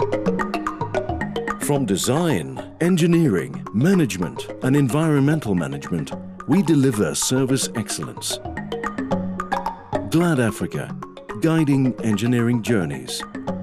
From design, engineering, management and environmental management, we deliver service excellence. GladAfrica, guiding engineering journeys.